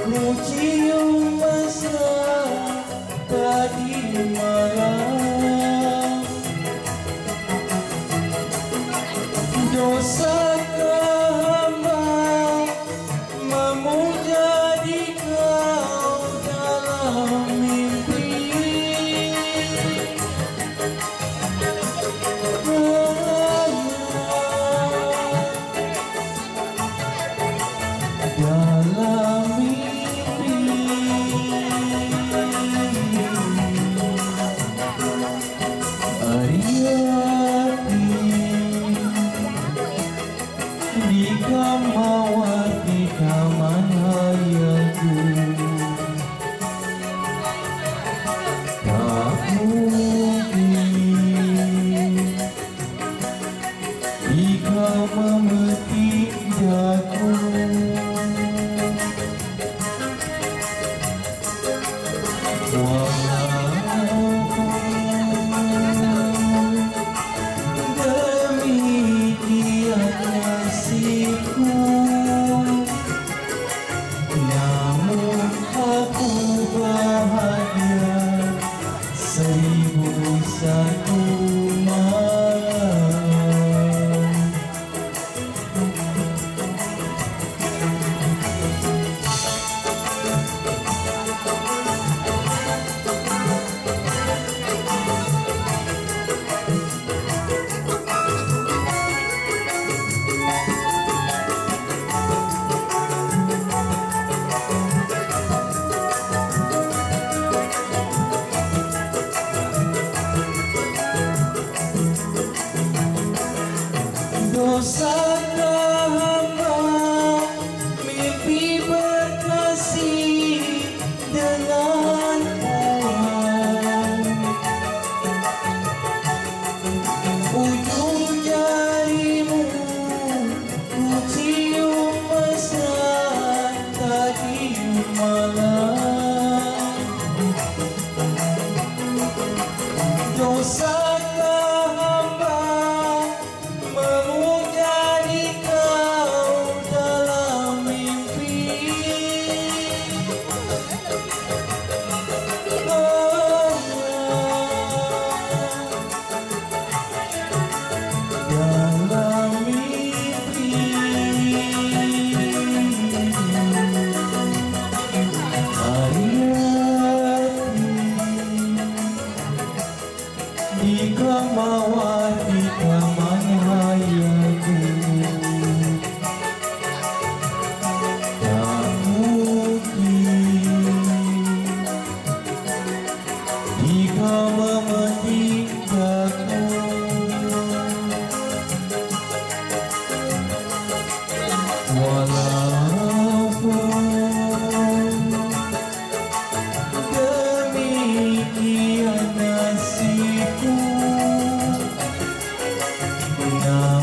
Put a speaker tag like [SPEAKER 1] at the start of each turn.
[SPEAKER 1] Ku cium mesra tadi malam. Dosakah hamba memuja di kau dalam mimpi? Dalam mimpi Ariati di kamawati kamanhayaku tak mungkin jika memetik daku. Demikian nasibku, namun aku bahagia 1001 malam. Dosakah hamba mimpi berkasih dengan Tuhan? Ujung jarimu ku cium mesra tadi malam. Dosakah hamba memuja di kau dalam mimpi? Dalam mimpi Ariati di kamawati kamanhayaku tak mungkin jika memetik daku. Walaupun demikian nasibku,